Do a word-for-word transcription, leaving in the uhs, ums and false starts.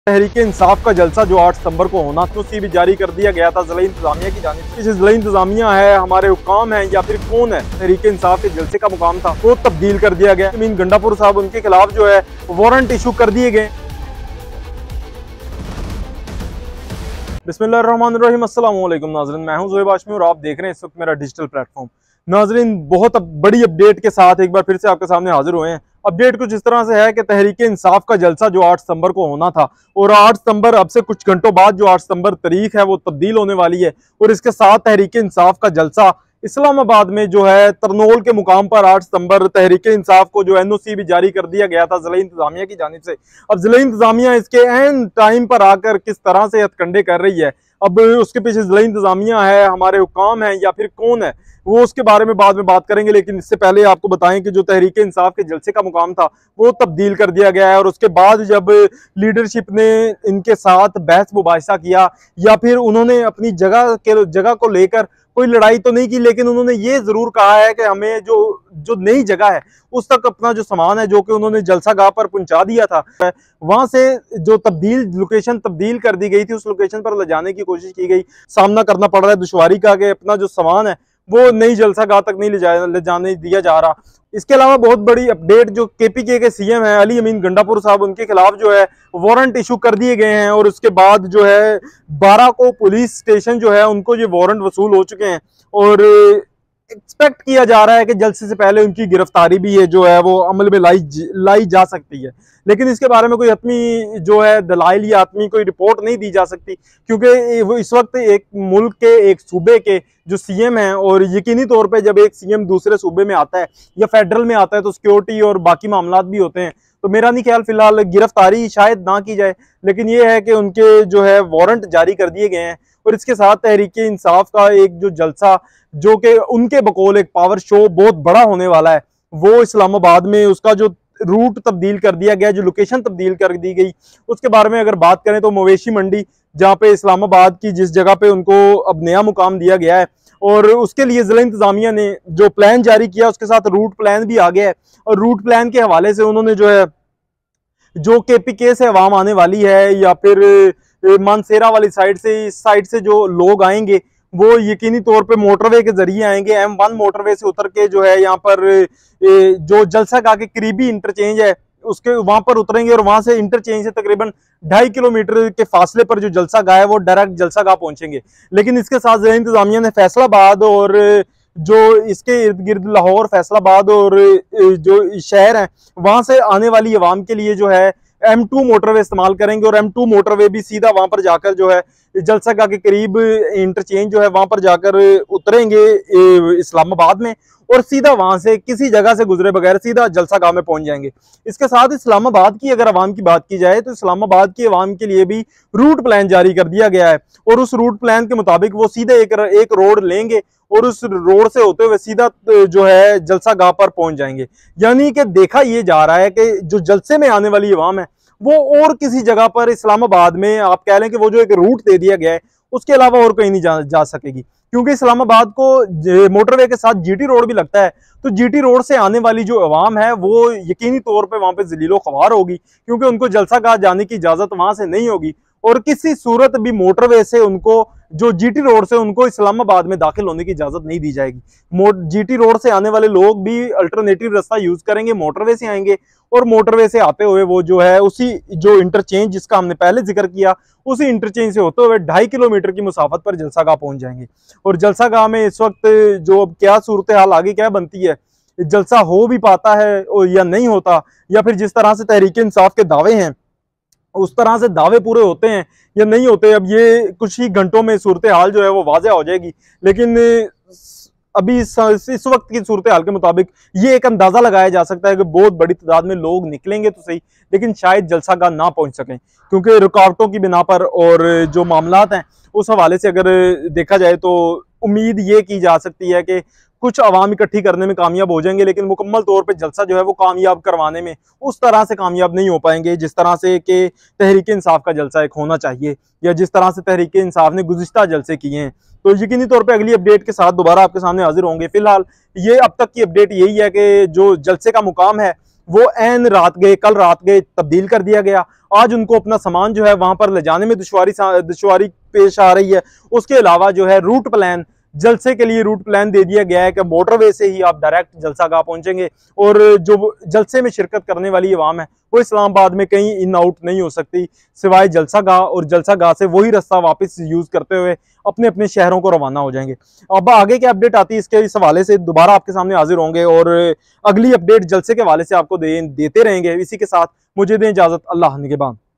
तहरीक इंसाफ का जलसा जो आठ सितंबर को होना तो उसी भी जारी कर दिया गया था ज़िला इंतजामिया की जानिब से। ज़िला इंतजामिया है, हमारे हुक्काम है या फिर कौन है, तहरीक इंसाफ के जलसे का मुकाम था वो तब्दील कर दिया गया। अमीन गंडापुर साहब, उनके खिलाफ जो है वारंट इशू कर दिए गए। बिस्मिल्लाहिर्रहमानिर्रहीम, अस्सलाम वालेकुम नाज़रीन, मैं हूं ज़ोहेब हाशमी और आप देख रहे हैं इस वक्त मेरा डिजिटल प्लेटफॉर्म। नाज़रीन, बहुत बड़ी अपडेट के साथ एक बार फिर से आपके सामने हाजिर हुए हैं। अपडेट कुछ इस तरह से है कि तहरीक इंसाफ का जलसा जो आठ सितंबर को होना था और आठ सितंबर अब से कुछ घंटों बाद जो आठ सितंबर तारीख है वो तब्दील होने वाली है और इसके साथ तहरीक इंसाफ का जलसा इस्लामाबाद में जो है तरनोल के मुकाम पर आठ सितंबर तहरीक इंसाफ को जो एन ओ सी भी जारी कर दिया गया था ज़िला इंतजामिया की जानिब से। अब ज़िला इंतजामिया इसके एन टाइम पर आकर किस तरह से हथकंडे कर रही है, अब उसके पीछे ज़िला इंतजामिया है, हमारे हुक्काम है या फिर कौन है, वो उसके बारे में बाद में बात करेंगे। लेकिन इससे पहले आपको बताएं कि जो तहरीक इंसाफ के जलसे का मुकाम था वो तब्दील कर दिया गया है और उसके बाद जब लीडरशिप ने इनके साथ बहस मुबाहिसा किया या फिर उन्होंने अपनी जगह के जगह को लेकर कोई लड़ाई तो नहीं की, लेकिन उन्होंने ये जरूर कहा है कि हमें जो जो नई जगह है उस तक अपना जो सामान है जो कि उन्होंने जलसा गाह पर पहुंचा दिया था, वहां से जो तब्दील लोकेशन तब्दील कर दी गई थी उस लोकेशन पर ले जाने की कोशिश की गई। सामना करना पड़ रहा है दुश्वारी का कि अपना जो सामान है वो नई जलसा गाह तक नहीं ले, जा, ले जाने दिया जा रहा। इसके अलावा बहुत बड़ी अपडेट, जो के पी के के सी एम है अली अमीन गंडापुर साहब, उनके खिलाफ जो है वारंट इशू कर दिए गए हैं और उसके बाद जो है बारह को पुलिस स्टेशन जो है उनको ये वारंट वसूल हो चुके हैं और एक्सपेक्ट किया जा रहा है कि जल्द से पहले उनकी गिरफ्तारी भी है जो है वो अमल में लाई लाई जा सकती है। लेकिन इसके बारे में कोई हतमी जो है दलाइल या हतमी कोई रिपोर्ट नहीं दी जा सकती, क्योंकि वो इस वक्त एक मुल्क के एक सूबे के जो सी एम है और यकीनी तौर पे जब एक सी एम दूसरे सूबे में आता है या फेडरल में आता है तो सिक्योरिटी और बाकी मामलात भी होते हैं। तो मेरा नहीं ख्याल फिलहाल गिरफ्तारी शायद ना की जाए, लेकिन ये है कि उनके जो है वारंट जारी कर दिए गए हैं और इसके साथ तहरीक इंसाफ का एक जो जलसा जो कि उनके बकौल एक पावर शो बहुत बड़ा होने वाला है वो इस्लामाबाद में, उसका जो रूट तब्दील कर दिया गया, जो लोकेशन तब्दील कर दी गई, उसके बारे में अगर बात करें तो मवेशी मंडी, जहाँ पे इस्लामाबाद की जिस जगह पे उनको अब नया मुकाम दिया गया है और उसके लिए ज़िला इंतजामिया ने जो प्लान जारी किया उसके साथ रूट प्लान भी आ गया है और रूट प्लान के हवाले से उन्होंने जो है जो के पी के से अवाम आने वाली है या फिर मानसेरा वाली साइड से, इस साइड से जो लोग आएंगे वो यकीनी तौर पे मोटरवे के जरिए आएंगे। एम वन मोटरवे से उतर के जो है यहाँ पर जो जलसा गाह के करीबी इंटरचेंज है उसके वहां पर उतरेंगे और वहां से इंटरचेंज से तकरीबन ढाई किलोमीटर के फासले पर जो जलसा गाह है वो डायरेक्ट जलसा गाह पहुंचेंगे। लेकिन इसके साथ ज़िला इंतजामिया ने फैसलाबाद और जो इसके इर्द गिर्द लाहौर, फैसलाबाद और जो शहर हैं वहां से आने वाली अवाम के लिए जो है एम टू मोटरवे इस्तेमाल करेंगे और एम टू मोटरवे भी सीधा वहां पर जाकर जो है जलसा गाह के करीब इंटरचेंज जो है वहां पर जाकर उतरेंगे इस्लामाबाद में और सीधा वहां से किसी जगह से गुजरे बगैर सीधा जलसा गाह में पहुंच जाएंगे। इसके साथ इस्लामाबाद की अगर अवाम की बात की जाए तो इस्लामाबाद की अवाम के लिए भी रूट प्लान जारी कर दिया गया है और उस रूट प्लान के मुताबिक वो सीधे एक, एक रोड लेंगे और उस रोड से होते हुए सीधा जो है जलसा गाह पर पहुंच जाएंगे। यानी कि देखा यह जा रहा है कि जो जलसे में आने वाली अवाम है वो और किसी जगह पर इस्लामाबाद में आप कह लें कि वो जो एक रूट दे दिया गया है उसके अलावा और कहीं नहीं जा, जा सकेगी, क्योंकि इस्लामाबाद को मोटरवे के साथ जी टी रोड भी लगता है। तो जी टी रोड से आने वाली जो अवाम है वो यकीनी तौर पे वहां पे जलीलो ख्वार होगी, क्योंकि उनको जलसा गाह जाने की इजाजत वहां से नहीं होगी और किसी सूरत भी मोटरवे से उनको जो जी टी रोड से उनको इस्लामाबाद में दाखिल होने की इजाजत नहीं दी जाएगी। जी टी रोड से आने वाले लोग भी अल्टरनेटिव रास्ता यूज करेंगे, मोटरवे से आएंगे और मोटरवे से आते हुए वो जो है उसी जो इंटरचेंज जिसका हमने पहले जिक्र किया उसी इंटरचेंज से होते हुए ढाई किलोमीटर की मुसाफत पर जलसा गाह पहुंच जाएंगे। और जलसा गाह में इस वक्त जो क्या सूरत हाल आगे क्या बनती है, जलसा हो भी पाता है और या नहीं होता, या फिर जिस तरह से तहरीक इंसाफ के दावे हैं उस तरह से दावे पूरे होते हैं या नहीं होते, अब ये कुछ ही घंटों में सूरत हाल जो है वो वाज़ेह हो जाएगी। लेकिन अभी इस, इस वक्त की सूरत हाल के मुताबिक ये एक अंदाजा लगाया जा सकता है कि बहुत बड़ी तादाद में लोग निकलेंगे तो सही, लेकिन शायद जलसा गाह ना पहुंच सकें, क्योंकि रुकावटों की बिना पर और जो मामलात हैं उस हवाले से अगर देखा जाए तो उम्मीद ये की जा सकती है कि कुछ अवाम इकट्ठी करने में कामयाब हो जाएंगे, लेकिन मुकम्मल तौर पे जलसा जो है वो कामयाब करवाने में उस तरह से कामयाब नहीं हो पाएंगे जिस तरह से कि तहरीक इंसाफ का जलसा एक होना चाहिए या जिस तरह से तहरीक इंसाफ ने गुज़िश्ता जलसे किए हैं। तो यकीनी तौर पे अगली अपडेट के साथ दोबारा आपके सामने हाजिर होंगे। फिलहाल ये अब तक की अपडेट यही है कि जो जलसे का मुकाम है वो ऐन रात गए, कल रात गए तब्दील कर दिया गया। आज उनको अपना सामान जो है वहां पर ले जाने में दुश्वारी दुश्वारी पेश आ रही है। उसके अलावा जो है रूट प्लान, जलसे के लिए रूट प्लान दे दिया गया है कि मोटरवे से ही आप डायरेक्ट जलसागाह पहुंचेंगे और जो जलसे में शिरकत करने वाली अवाम है वो इस्लामाबाद में कहीं इन आउट नहीं हो सकती सिवाय जलसागाह, और जलसागाह से वही रास्ता वापस यूज करते हुए अपने अपने शहरों को रवाना हो जाएंगे। अब आगे क्या अपडेट आती है इसके इस हवाले से दोबारा आपके सामने हाजिर होंगे और अगली अपडेट जलसे के हवाले से आपको दे, देते रहेंगे। इसी के साथ मुझे दें इजाजत, अल्लाह निगहबान।